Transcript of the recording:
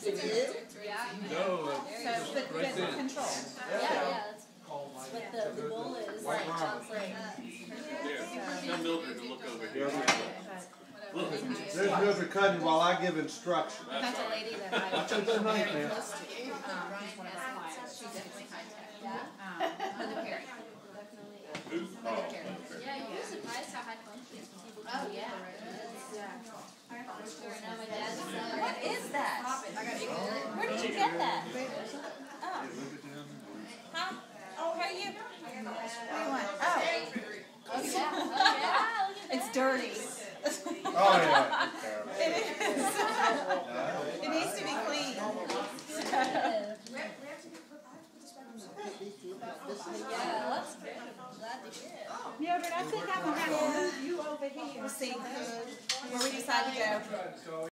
Yeah. No. So, but control. Yeah. But the goal is like Tell Mildred to look over here. There's Mildred cutting while I give instructions. That's a lady that I was very close to. She's one of our clients. She's definitely high tech. Yeah. Heather Perry. Yeah, you'd be surprised how high functioning people can be. Oh, yeah. What is that? Where did you get that? Oh. Huh? Oh, how are you? What do you want? Oh. Oh, yeah. Oh, yeah. It's dirty. Oh, yeah. It is. It needs to be clean. Yeah, that's good. I'm glad to hear it. Yeah, but I think I'm going to have to move you over here. We'll see where we decide to go.